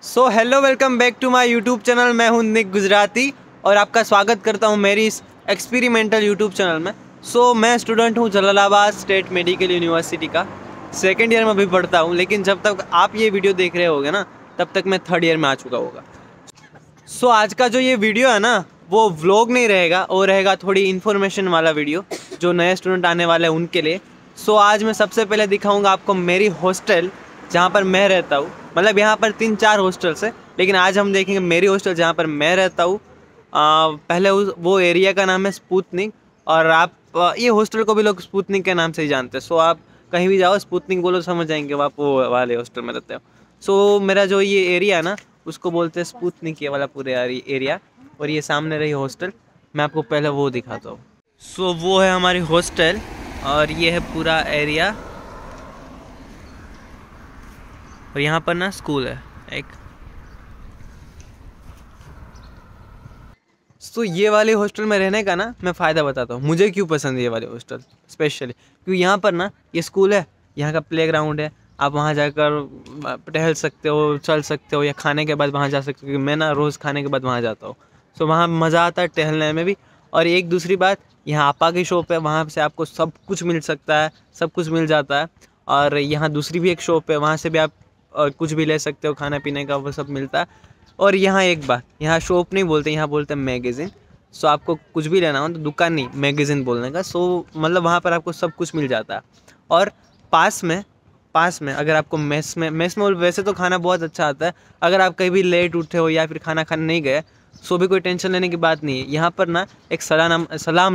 So hello welcome back to my YouTube channel. मैं हूं निक गुजराती और आपका स्वागत करता हूं मेरी इस एक्सपेरिमेंटल यूट्यूब चैनल में। मैं स्टूडेंट हूं जलालाबाद स्टेट मेडिकल यूनिवर्सिटी का। सेकेंड ईयर में अभी पढ़ता हूं, लेकिन जब तक आप ये वीडियो देख रहे होगे ना तब तक मैं थर्ड ईयर में आ चुका होगा। आज का जो ये वीडियो है ना वो व्लॉग नहीं रहेगा, वो रहेगा थोड़ी इन्फॉर्मेशन वाला वीडियो जो नए स्टूडेंट आने वाले हैं उनके लिए। आज मैं सबसे पहले दिखाऊंगा आपको मेरी हॉस्टल जहाँ पर मैं रहता हूँ। मतलब यहाँ पर 3-4 हॉस्टल्स है, लेकिन आज हम देखेंगे मेरी हॉस्टल जहाँ पर मैं रहता हूँ। पहले वो एरिया का नाम है स्पुतनिक, और आप ये हॉस्टल को भी लोग स्पुतनिक के नाम से ही जानते हैं। आप कहीं भी जाओ स्पुतनिक बोलो समझ जाएंगे आप वो वाले हॉस्टल में रहते हो। मेरा जो ये एरिया है ना उसको बोलते हैं स्पुतनिक, ये वाला पूरे एरिया। और ये सामने रही हॉस्टल, मैं आपको पहले वो दिखाता हूँ। वो है हमारी हॉस्टल और ये है पूरा एरिया। और यहाँ पर ना स्कूल है एक। ये वाली हॉस्टल में रहने का ना मैं फ़ायदा बताता हूँ, मुझे क्यों पसंद है ये वाली हॉस्टल स्पेशली। क्योंकि यहाँ पर ना ये स्कूल है, यहाँ का प्लेग्राउंड है, आप वहाँ जाकर टहल सकते हो, चल सकते हो, या खाने के बाद वहाँ जा सकते हो। क्योंकि मैं ना रोज़ खाने के बाद वहाँ जाता हूँ, वहाँ मज़ा आता है टहलने में भी। और एक दूसरी बात, यहाँ आपा की शॉप है, वहाँ से आपको सब कुछ मिल सकता है, सब कुछ मिल जाता है। और यहाँ दूसरी भी एक शॉप है, वहाँ से भी आप कुछ भी ले सकते हो, खाना पीने का वो सब मिलता है। और यहाँ एक बात, यहाँ शॉप नहीं बोलते, यहाँ बोलते हैं मैगज़ीन। आपको कुछ भी लेना हो तो दुकान नहीं, मैगज़ीन बोलने का। मतलब वहाँ पर आपको सब कुछ मिल जाता है। और पास में अगर आपको मेस में वैसे तो खाना बहुत अच्छा आता है। अगर आप कहीं भी लेट उठे हो या फिर खाना खाने नहीं गए भी कोई टेंशन लेने की बात नहीं है। यहाँ पर ना एक सलाम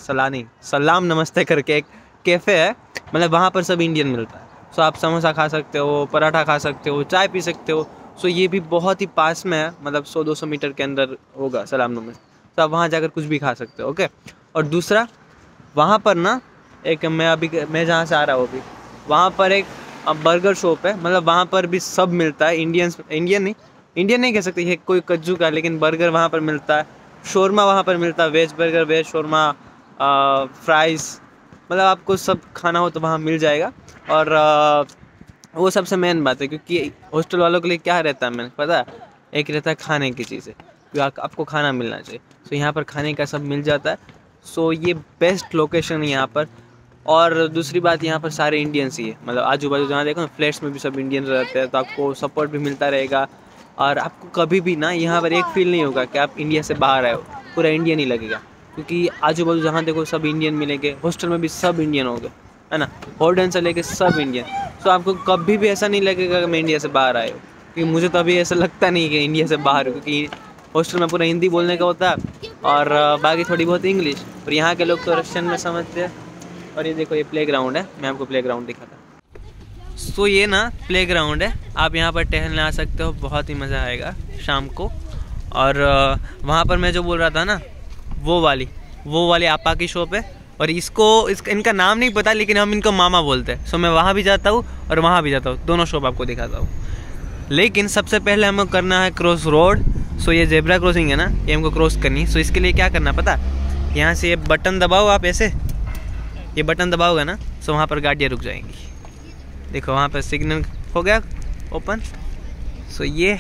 नमस्ते करके एक कैफ़े है। मतलब वहाँ पर सब इंडियन मिलता है। आप समोसा खा सकते हो, पराठा खा सकते हो, चाय पी सकते हो। ये भी बहुत ही पास में है, मतलब 100-200 मीटर के अंदर होगा सलाम नमस्ते। आप वहाँ जाकर कुछ भी खा सकते हो। ओके। और दूसरा, वहाँ पर ना एक मैं जहाँ से आ रहा हूँ अभी, वहाँ पर एक बर्गर शॉप है। मतलब वहाँ पर भी सब मिलता है। इंडियन नहीं कह सकते, ये कोई कज्जू का, लेकिन बर्गर वहाँ पर मिलता है। शोरमा वहाँ पर मिलता है, वेज बर्गर, वेज शोरमा, फ्राइज़। मतलब आपको सब खाना हो तो वहाँ मिल जाएगा। और वो सबसे मेन बात है, क्योंकि हॉस्टल वालों के लिए क्या रहता है मैंने पता है, एक रहता है खाने की चीज़ें, क्योंकि आपको खाना मिलना चाहिए। यहाँ पर खाने का सब मिल जाता है। ये बेस्ट लोकेशन है यहाँ पर। और दूसरी बात, यहाँ पर सारे इंडियंस ही है। मतलब आजू बाजू जहाँ देखो फ्लैट्स में भी सब इंडियन रहते हैं, तो आपको सपोर्ट भी मिलता रहेगा। और आपको कभी भी ना यहाँ पर एक फील नहीं होगा कि आप इंडिया से बाहर आए हो, पूरा इंडियन ही लगेगा। क्योंकि आजू बाजू जहाँ देखो सब इंडियन मिलेंगे, हॉस्टल में भी सब इंडियन होंगे, है ना। वार्डन से लेके सब इंडियन। आपको कभी भी ऐसा नहीं लगेगा कि मैं इंडिया से बाहर आया हूँ। क्योंकि मुझे तो अभी ऐसा लगता नहीं कि इंडिया से बाहर हूँ, क्योंकि हॉस्टल में पूरा हिंदी बोलने का होता है और बाकी थोड़ी बहुत इंग्लिश। और यहाँ के लोग तो रशियन में समझते हैं। और ये देखो, ये प्लेग्राउंड है, मैं आपको प्लेग्राउंड दिखाता। ये ना प्लेग्राउंड है, आप यहाँ पर टहलने आ सकते हो, बहुत ही मज़ा आएगा शाम को। और वहाँ पर मैं जो बोल रहा था ना, वो वाली आपा की शॉप है। और इनका नाम नहीं पता, लेकिन हम इनको मामा बोलते हैं। मैं वहाँ भी जाता हूँ और वहाँ भी जाता हूँ, दोनों शॉप आपको दिखाता हूँ। लेकिन सबसे पहले हमें करना है क्रॉस रोड। ये जेब्रा क्रॉसिंग है ना, ये हमको क्रॉस करनी है। इसके लिए क्या करना पता, यहाँ से ये बटन दबाओ, आप ऐसे ये बटन दबाओगे ना, वहाँ पर गाड़ियाँ रुक जाएंगी। देखो वहाँ पर सिग्नल हो गया ओपन। ये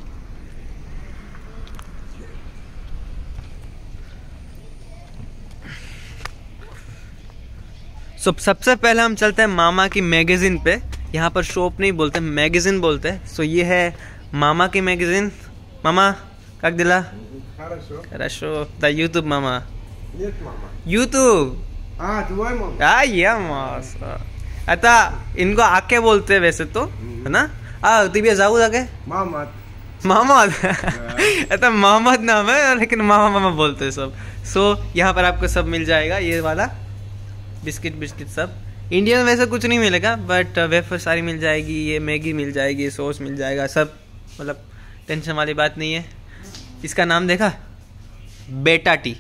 सबसे पहले हम चलते हैं मामा की मैगज़ीन पे। यहाँ पर शॉप नहीं बोलते, मैगज़ीन बोलते हैं। ये है मामा की मैगज़ीन। मामा как дела? Хорошо. Да, YouTube मामा। Нет, мама. YouTube. Твой мама? ये मामा। अता इनको आके बोलते हैं वैसे तो, है ना। तिबिया जाऊ आगे मोहम्मद। अता मोहम्मद नाम है, लेकिन मामा बोलते हैं सब। यहाँ पर आपको सब मिल जाएगा, ये वाला बिस्किट सब। इंडियन वैसे कुछ नहीं मिलेगा, बट वेफर सारी मिल जाएगी, ये मैगी मिल जाएगी, सॉस मिल जाएगा, सब। मतलब टेंशन वाली बात नहीं है। इसका नाम देखा, बेटा टी।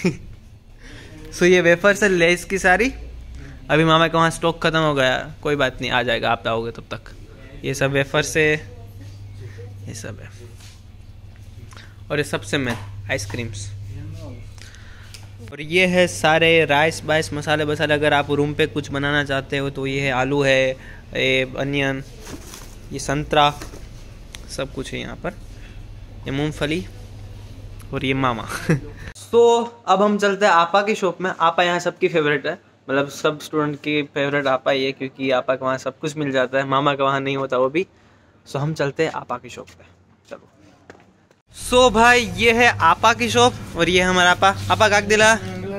ये वेफर से लेस की सारी। अभी मामा का वहाँ स्टॉक खत्म हो गया, कोई बात नहीं, आ जाएगा, आप आओगे तब तक। ये सब वेफर से, ये सब है। और ये सबसे मेन आइसक्रीम्स। और ये है सारे राइस बाइस मसाले वसाले। अगर आप रूम पे कुछ बनाना चाहते हो तो ये है, आलू है, ये अनियन, ये संतरा, सब कुछ है यहाँ पर। ये मूंगफली और ये मामा। तो अब हम चलते हैं आपा की शॉप में। आपा यहाँ सबकी फेवरेट है, मतलब सब स्टूडेंट की फेवरेट आपा ही है, क्योंकि आपा के वहाँ सब कुछ मिल जाता है, मामा का वहाँ नहीं होता वो भी। सो हम चलते हैं आपा की शॉप पे, चलो। सो भाई ये है आपा की शॉप और ये हमारा आपा काक दिला।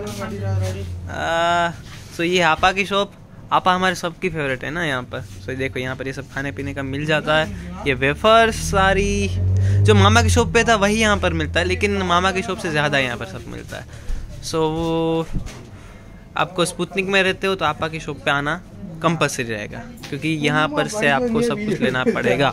सो ये आपा की शॉप। आपा हमारे सबकी फेवरेट है ना यहाँ पर। सो देखो यहाँ पर ये सब खाने पीने का मिल जाता है। ये वेफर्स सारी जो मामा की शॉप पे था वही यहाँ पर मिलता है, लेकिन मामा की शॉप से ज़्यादा यहाँ पर सब मिलता है। सो आपको स्पुतनिक में रहते हो तो आपा की शॉप पे आना कंपल्सरी रहेगा, क्योंकि यहाँ पर से आपको सब कुछ लेना पड़ेगा।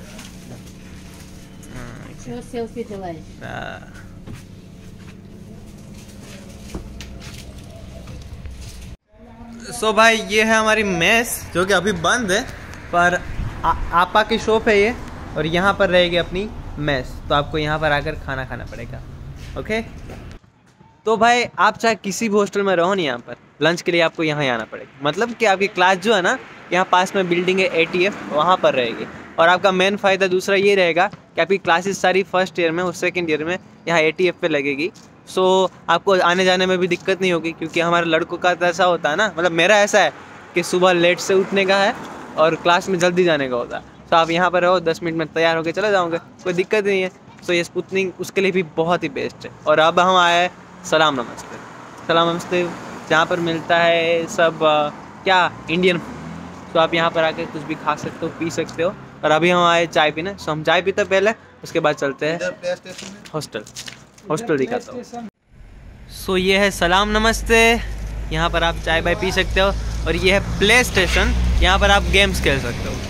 सो भाई ये है हमारी मेस, जो कि अभी बंद है, पर आपा की शॉप है ये, और यहाँ पर रहेगी अपनी मेस। तो आपको यहाँ पर आकर खाना खाना पड़ेगा। ओके, तो भाई आप चाहे किसी भी हॉस्टल में रहो नहीं, यहाँ पर लंच के लिए आपको यहाँ आना पड़ेगा। मतलब कि आपकी क्लास जो है ना, यहाँ पास में बिल्डिंग है ATF, वहाँ पर रहेगी। और आपका मेन फ़ायदा दूसरा ये रहेगा कि आपकी क्लासेस सारी फर्स्ट ईयर में और सेकेंड ईयर में यहाँ ATF पे लगेगी। सो आपको आने जाने में भी दिक्कत नहीं होगी, क्योंकि हमारे लड़कों का तो ऐसा होता है ना, मतलब मेरा ऐसा है कि सुबह लेट से उठने का है और क्लास में जल्दी जाने का होता है। तो आप यहाँ पर रहो, 10 मिनट में तैयार होकर चले जाओगे, कोई दिक्कत नहीं है। तो ये स्पुतनिक उसके लिए भी बहुत ही बेस्ट है। और अब हम आए सलाम नमस्ते। सलाम नमस्ते जहाँ पर मिलता है सब क्या इंडियन। तो आप यहाँ पर आके कुछ भी खा सकते हो, पी सकते हो। और अभी हम आए चाय पीने, सो हम चाय पीते पहले, उसके बाद चलते हैं हॉस्टल दिखाता हूँ। सो ये है सलाम नमस्ते, यहाँ पर आप चाय बाय पी सकते हो। और ये है प्ले स्टेशन, यहाँ पर आप गेम्स खेल सकते हो।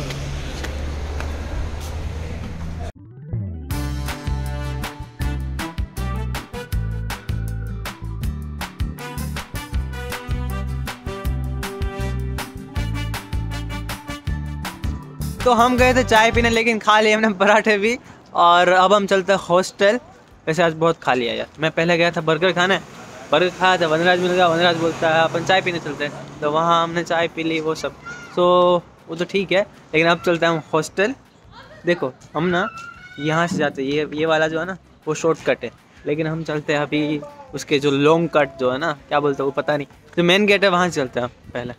तो हम गए थे चाय पीने, लेकिन खा लिए हमने पराठे भी। और अब हम चलते हैं हॉस्टल। वैसे आज बहुत खा लिया यार। मैं पहले गया था बर्गर खाने, बर्गर खाया था, वनराज मिल गया, वनराज बोलता है अपन चाय पीने चलते हैं, तो वहाँ हमने चाय पी ली वो सब। तो वो तो ठीक है, लेकिन अब चलते हैं हम हॉस्टल। देखो हम ना यहाँ से जाते, ये वाला जो है ना वो शॉर्टकट है, लेकिन हम चलते हैं अभी उसके जो लॉन्ग कट जो है ना, क्या बोलते हैं वो पता नहीं, जो मेन गेट है वहाँ चलते हैं पहले।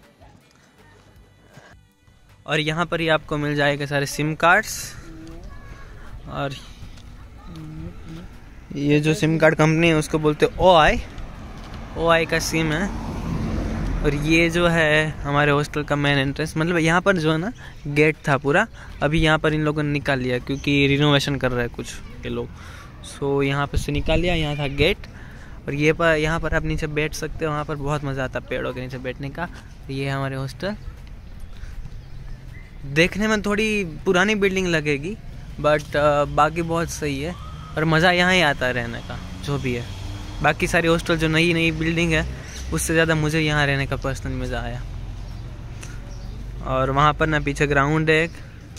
और यहाँ पर ही आपको मिल जाएगा सारे सिम कार्ड्स। और ये जो सिम कार्ड कंपनी है उसको बोलते हैं OI का सिम है। और ये जो है हमारे हॉस्टल का मेन एंट्रेंस, मतलब यहाँ पर जो है ना गेट था पूरा, अभी यहाँ पर इन लोगों ने निकाल लिया, क्योंकि रिनोवेशन कर रहे हैं कुछ ये लोग। सो यहाँ पर से निकाल लिया, यहाँ था गेट। और ये पर यहाँ पर आप नीचे बैठ सकते हो, वहाँ पर बहुत मज़ा आता है पेड़ों के नीचे बैठने का। ये है हमारे हॉस्टल। देखने में थोड़ी पुरानी बिल्डिंग लगेगी, बट बाकी बहुत सही है। और मज़ा यहाँ ही आता है रहने का, जो भी है। बाकी सारी हॉस्टल जो नई बिल्डिंग है उससे ज़्यादा मुझे यहाँ रहने का पर्सनली मज़ा आया। और वहाँ पर ना पीछे ग्राउंड है एक।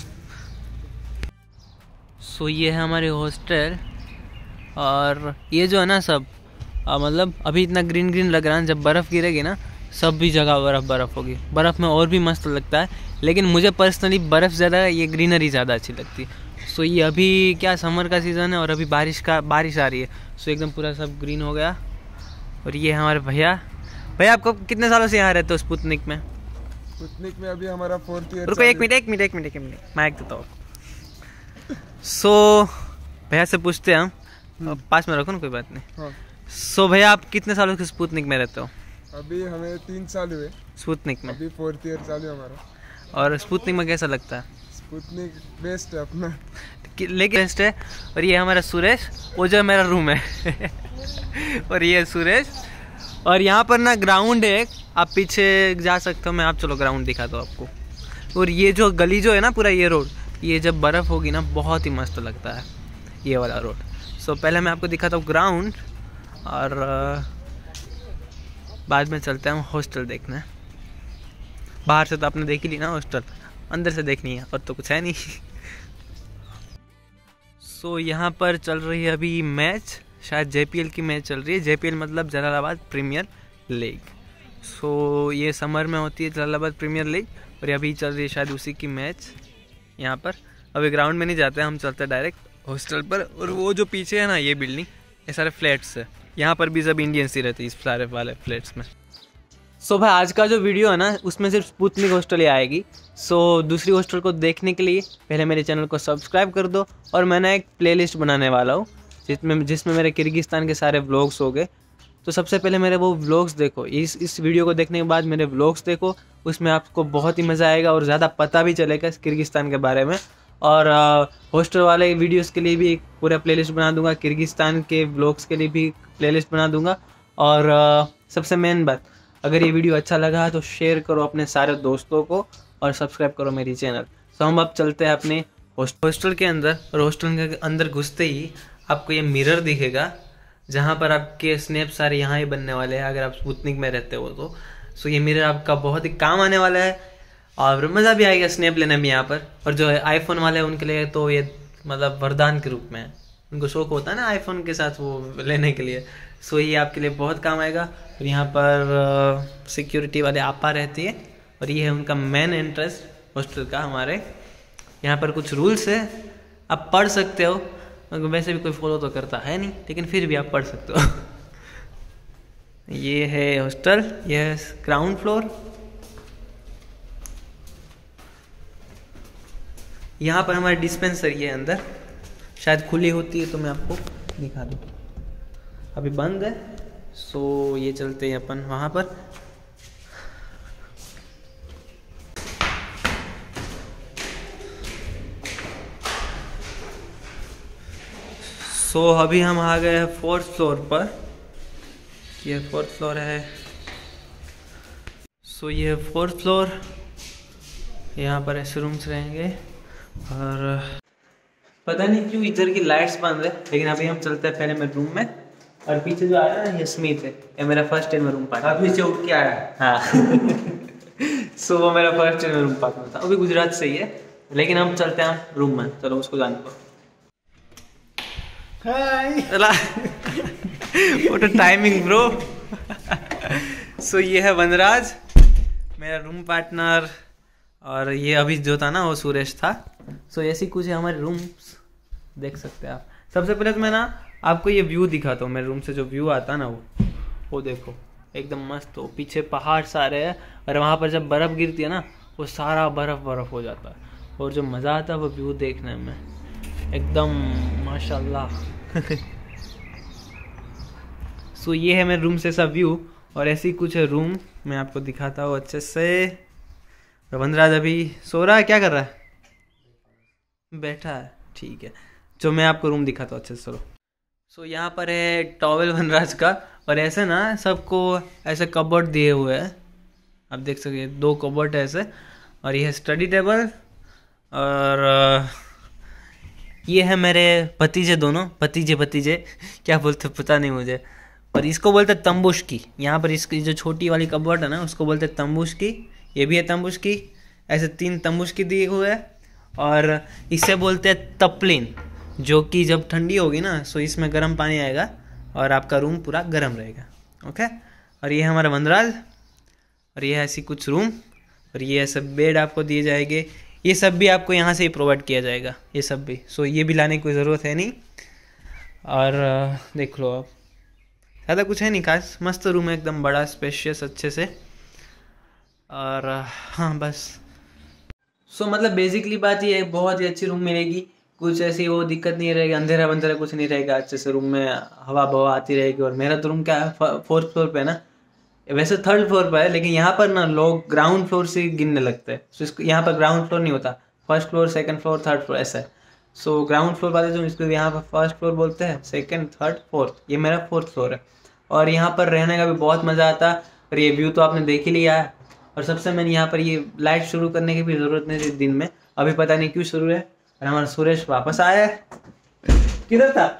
सो ये है हमारे हॉस्टल। और ये जो है ना सब मतलब अभी इतना ग्रीन लग रहा है, जब बर्फ़ गिरेगी ना सब भी जगह बर्फ़ होगी। बर्फ़ में और भी मस्त लगता है, लेकिन मुझे पर्सनली बर्फ़ ज़्यादा, ये ग्रीनरी ज़्यादा अच्छी लगती है। सो ये अभी क्या समर का सीज़न है और अभी बारिश आ रही है। सो एकदम पूरा सब ग्रीन हो गया। और ये हमारे भैया आपको कितने सालों से यहाँ रहते हो स्पुतनिक में? स्पुतनिक में अभी हमारा 4th ईयर। रुको एक मिनट माइक देता हूँ। सो भैया से पूछते हैं हम, पास में रखो ना, कोई बात नहीं। हाँ। सो भैया आप कितने सालों से स्पुतनिक में रहते हो? अभी हमें 3 साल हुए स्पुतनिक में। अभी 4th ईयर चालू है हमारा। और स्पुतनिक में कैसा लगता है? स्पुतनिक बेस्ट है अपना, लेकिन बेस्ट है। और ये हमारा सुरेश, वो जो मेरा रूम है। और ये सुरेश। और यहाँ पर ना ग्राउंड है, आप पीछे जा सकते हो, मैं आप चलो ग्राउंड दिखाता हूँ आपको। और ये जो गली जो है ना पूरा, ये रोड, ये जब बर्फ़ होगी ना बहुत ही मस्त लगता है ये वाला रोड। सो पहले मैं आपको दिखाता हूँ ग्राउंड, और बाद में चलते हैं हॉस्टल देखने। बाहर से तो आपने देख ही ली ना हॉस्टल, अंदर से देखनी है और तो कुछ है नहीं। सो यहाँ पर चल रही है अभी मैच, शायद JPL की मैच चल रही है। JPL मतलब जलालाबाद प्रीमियर लीग। सो ये समर में होती है जलालाबाद प्रीमियर लीग, और अभी चल रही है शायद उसी की मैच यहाँ पर। अभी ग्राउंड में नहीं जाते, हम चलते हैं डायरेक्ट हॉस्टल पर। और वो जो पीछे है ना ये बिल्डिंग, ये सारे फ्लैट्स है, यहाँ पर भी सब इंडियंस ही रहते हैं इस सारे वाले फ्लैट्स में। सो भाई आज का जो वीडियो है ना उसमें सिर्फ स्पुतनिक हॉस्टल ही आएगी। सो दूसरी हॉस्टल को देखने के लिए पहले मेरे चैनल को सब्सक्राइब कर दो। और मैंने एक प्लेलिस्ट बनाने वाला हूँ जिसमें मेरे किर्गिस्तान के सारे व्लॉग्स हो गए। तो सबसे पहले मेरे वो व्लॉग्स देखो, इस वीडियो को देखने के बाद मेरे व्लॉग्स देखो, उसमें आपको बहुत ही मज़ा आएगा और ज़्यादा पता भी चलेगा किर्गिस्तान के बारे में। और हॉस्टल वाले वीडियोस के लिए भी एक पूरा प्लेलिस्ट बना दूंगा, किर्गिस्तान के व्लॉग्स के लिए भी प्लेलिस्ट बना दूंगा। और सबसे मेन बात, अगर ये वीडियो अच्छा लगा तो शेयर करो अपने सारे दोस्तों को और सब्सक्राइब करो मेरी चैनल। तो हम अब चलते हैं अपने हॉस्टल के अंदर। और हॉस्टल के अंदर घुसते ही आपको ये मिरर दिखेगा जहाँ पर आपके स्नैप सारे यहाँ ही बनने वाले हैं अगर आप स्पुतनिक में रहते हो तो। सो ये मिरर आपका बहुत ही काम आने वाला है और मज़ा भी आएगा स्नैप लेने में यहाँ पर। और जो है आईफोन वाले उनके लिए तो ये मतलब वरदान के रूप में है, उनको शौक होता है ना आईफोन के साथ वो लेने के लिए। सो ये आपके लिए बहुत काम आएगा। और यहाँ पर सिक्योरिटी वाले आपा रहती है और ये है उनका मेन एंट्रेंस हॉस्टल का हमारे। यहाँ पर कुछ रूल्स है, आप पढ़ सकते हो, वैसे भी कोई फॉलो तो करता है नहीं लेकिन फिर भी आप पढ़ सकते हो। ये है हॉस्टल, ये है ग्राउंड फ्लोर। यहाँ पर हमारी डिस्पेंसरी है अंदर, शायद खुली होती है तो मैं आपको दिखा दूँ, अभी बंद है। सो ये चलते हैं अपन वहाँ पर। सो अभी हम आ गए हैं 4th फ्लोर पर, ये 4th फ्लोर है। सो ये 4th फ्लोर, यहाँ पर ऐसे रूम्स रहेंगे। और पता नहीं क्यों इधर की लाइट्स बंद है, लेकिन अभी हम चलते हैं पहले मेरे रूम में। और पीछे जो आया ना ये स्मिथ है, ये मेरा फर्स्ट ईयर में रूम पार्टनर। अभी से उठ के आया। हाँ। सो वो मेरा फर्स्ट ईयर में रूम पार्टनर था, वो भी गुजरात से ही है। लेकिन हम चलते हैं रूम में, चलो उसको जाने दो। What a timing bro. So ये है वनराज मेरा रूम पार्टनर, और ये अभी जो था ना वो सुरेश था। सो ऐसी कुछ है हमारे रूम्स, देख सकते हैं आप। सबसे पहले तो मैं ना आपको ये व्यू दिखाता हूँ मेरे रूम से, जो व्यू आता है ना वो देखो एकदम मस्त हो। पीछे पहाड़ सारे हैं और वहाँ पर जब बर्फ़ गिरती है ना वो सारा बर्फ़ हो जाता है, और जो मज़ा आता है वो व्यू देखने में एकदम माशाल्लाह। सो ये है मेरे रूम से सब व्यू, और ऐसी कुछ है रूम, मैं आपको दिखाता हूँ अच्छे से। वनराज अभी सो रहा है, क्या कर रहा है? बैठा है, ठीक है। जो मैं आपको रूम दिखाता हूँ अच्छे से, चलो। सो यहाँ पर है टॉवेल वनराज का, और ऐसे ना सबको ऐसे कबर्ड दिए हुए हैं, आप देख सकते हैं 2 कबर्ड है ऐसे। और ये है स्टडी टेबल, और ये है मेरे भतीजे, दोनों भतीजे क्या बोलते पता नहीं मुझे। और इसको बोलते तंबुशकी, यहाँ पर इसकी जो छोटी वाली कबर्ड है ना उसको बोलते तंबुशकी। ये भी है तंबुशकी, ऐसे 3 तंबुशकी दिए हुए हैं। और इसे बोलते हैं तपलिन, जो कि जब ठंडी होगी ना सो इसमें गर्म पानी आएगा और आपका रूम पूरा गर्म रहेगा। ओके। और ये है हमारा वनराज, और ये है ऐसी कुछ रूम, और ये ऐसे बेड आपको दिए जाएंगे। ये सब भी आपको यहाँ से ही प्रोवाइड किया जाएगा, ये सब भी। सो ये भी लाने की कोई ज़रूरत है नहीं। और देख लो आप, ज़्यादा कुछ है नहीं खास, मस्त रूम है एकदम बड़ा स्पेशियस अच्छे से। और हाँ बस। सो मतलब बेसिकली बात ये है, बहुत ही अच्छी रूम मिलेगी, कुछ ऐसी वो दिक्कत नहीं रहेगी, अंधेरा बंधेरा कुछ नहीं रहेगा, अच्छे से रूम में हवा बवा आती रहेगी। और मेरा तो रूम क्या है 4th फ्लोर पे है ना, वैसे 3rd फ्लोर पर है, लेकिन यहाँ पर ना लोग ग्राउंड फ्लोर से गिनने लगते हैं। सो इसको यहाँ पर ग्राउंड फ्लोर नहीं होता, 1st floor 2nd floor 3rd floor ऐसा है। सो ग्राउंड फ्लोर वाले जो इसको यहाँ पर 1st फ्लोर बोलते हैं, 2nd 3rd 4th, ये मेरा 4th फ्लोर है। और यहाँ पर रहने का भी बहुत मज़ा आता है। और ये व्यू तो आपने देख ही लिया है। और सबसे मैंने यहाँ पर ये लाइट शुरू करने की भी ज़रूरत नहीं थी दिन में, अभी पता नहीं क्यों शुरू है। और हमारा सुरेश वापस आया है, किधर था?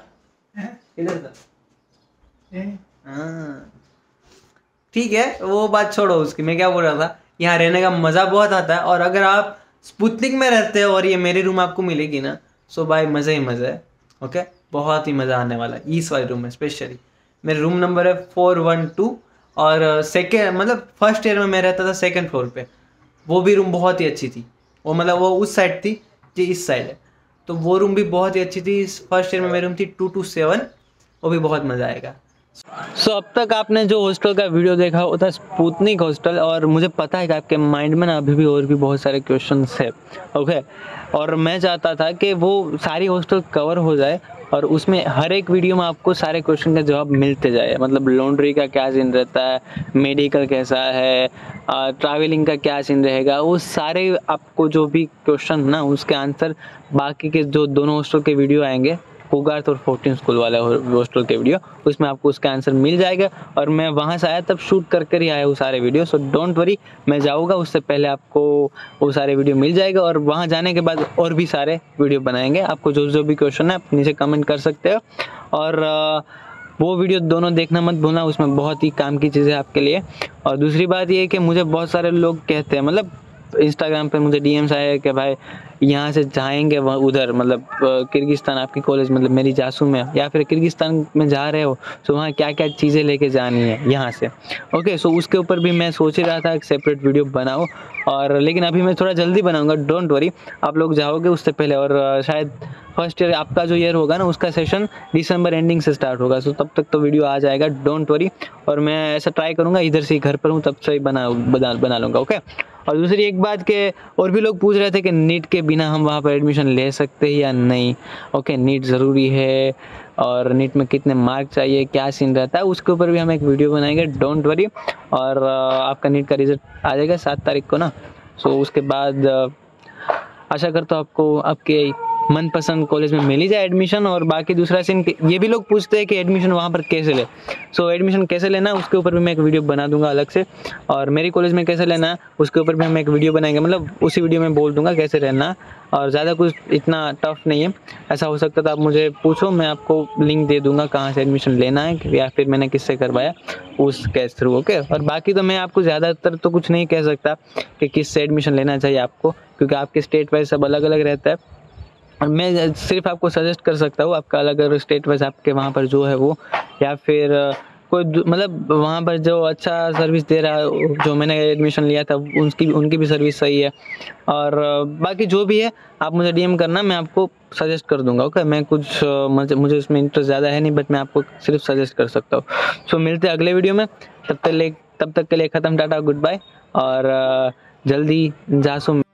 हाँ ठीक है, वो बात छोड़ो उसकी। मैं क्या बोल रहा था, यहाँ रहने का मज़ा बहुत आता है। और अगर आप स्पुतनिक में रहते हो और ये मेरी रूम आपको मिलेगी ना, सो भाई मज़ा ही मज़ा है। ओके, बहुत ही मज़ा आने वाला है इस वाले रूम में स्पेशली। मेरे रूम नंबर है 412, और सेकेंड मतलब 1st ईयर में मैं रहता था 2nd फ्लोर पे। वो भी रूम बहुत ही अच्छी थी, वो मतलब वो उस साइड थी जी इस साइड है, तो वो रूम भी बहुत ही अच्छी थी। फर्स्ट ईयर में मेरी रूम थी 227, वो भी बहुत मज़ा आएगा। सो अब तक आपने जो हॉस्टल का वीडियो देखा वो था स्पुतनिक हॉस्टल, और मुझे पता है कि आपके माइंड में ना अभी भी और भी बहुत सारे क्वेश्चंस है, ओके। और मैं चाहता था कि वो सारी हॉस्टल कवर हो जाए और उसमें हर एक वीडियो में आपको सारे क्वेश्चन का जवाब मिलते जाए। मतलब लॉन्ड्री का क्या सीन रहता है, मेडिकल कैसा है, ट्रैवलिंग का क्या सीन रहेगा, वो सारे आपको जो भी क्वेश्चन ना उसके आंसर बाकी के जो दोनों हॉस्टल के वीडियो आएंगे, होगार्थ और 14 स्कूल वाले हॉस्टल के वीडियो, उसमें आपको उसका आंसर मिल जाएगा। और मैं वहाँ से आया तब शूट कर कर ही आया वो सारे वीडियो, सो डोंट वरी, मैं जाऊँगा उससे पहले आपको वो सारे वीडियो मिल जाएगा। और वहाँ जाने के बाद और भी सारे वीडियो बनाएंगे। आपको जो जो भी क्वेश्चन है आप नीचे कमेंट कर सकते हो, और वो वीडियो दोनों देखना मत भूलना, उसमें बहुत ही काम की चीज़ें आपके लिए। और दूसरी बात ये है कि मुझे बहुत सारे लोग कहते हैं, मतलब इंस्टाग्राम पे मुझे डीएम्स आए कि भाई यहाँ से जाएंगे वहाँ उधर, मतलब किर्गिस्तान आपकी कॉलेज, मतलब मेरी जासू में, या फिर किर्गिस्तान में जा रहे हो तो वहाँ क्या क्या चीज़ें लेके जानी है यहाँ से, ओके। सो उसके ऊपर भी मैं सोच ही रहा था एक सेपरेट वीडियो बनाओ, और लेकिन अभी मैं थोड़ा जल्दी बनाऊंगा, डोंट वरी। आप लोग जाओगे उससे पहले, और शायद फर्स्ट ईयर आपका जो ईयर होगा ना उसका सेशन दिसंबर एंडिंग से स्टार्ट होगा, सो तब तक तो वीडियो आ जाएगा, डोंट वरी। और मैं ऐसा ट्राई करूँगा, इधर से ही घर पर हूँ तब से ही बना लूँगा, ओके। और दूसरी एक बात के, और भी लोग पूछ रहे थे कि नीट के बिना हम वहाँ पर एडमिशन ले सकते हैं या नहीं, ओके। नीट ज़रूरी है, और नीट में कितने मार्क चाहिए, क्या सीन रहता है, उसके ऊपर भी हम एक वीडियो बनाएंगे, डोंट वरी। और आपका नीट का रिजल्ट आ जाएगा 7 तारीख को ना, सो उसके बाद आशा करता हूँ आपको आपके मनपसंद कॉलेज में मिल ही जाए एडमिशन। और बाकी दूसरा सीन, ये भी लोग पूछते हैं कि एडमिशन वहाँ पर कैसे ले, सो एडमिशन कैसे लेना उसके ऊपर भी मैं एक वीडियो बना दूंगा अलग से, और मेरी कॉलेज में कैसे लेना उसके ऊपर भी हम एक वीडियो बनाएंगे, मतलब उसी वीडियो में बोल दूंगा कैसे रहना। और ज़्यादा कुछ इतना टफ नहीं है, ऐसा हो सकता था आप मुझे पूछो, मैं आपको लिंक दे दूंगा कहाँ से एडमिशन लेना है, या फिर मैंने किससे करवाया उस केस थ्रू, ओके। और बाकी तो मैं आपको ज़्यादातर तो कुछ नहीं कह सकता कि किससे एडमिशन लेना चाहिए आपको, क्योंकि आपके स्टेट वाइज सब अलग अलग रहता है। और मैं सिर्फ आपको सजेस्ट कर सकता हूँ, आपका अलग अलग स्टेट वाइज आपके वहाँ पर जो है वो, या फिर कोई मतलब वहाँ पर जो अच्छा सर्विस दे रहा है, जो मैंने एडमिशन लिया था उनकी भी सर्विस सही है। और बाकी जो भी है आप मुझे डीएम करना, मैं आपको सजेस्ट कर दूंगा, ओके। मैं कुछ मुझे उसमें इंटरेस्ट ज़्यादा है नहीं, बट मैं आपको सिर्फ सजेस्ट कर सकता हूँ। सो मिलते हैं अगले वीडियो में, तब तक के लिए ख़त्म, टाटा गुड बाय। और जल्दी जासू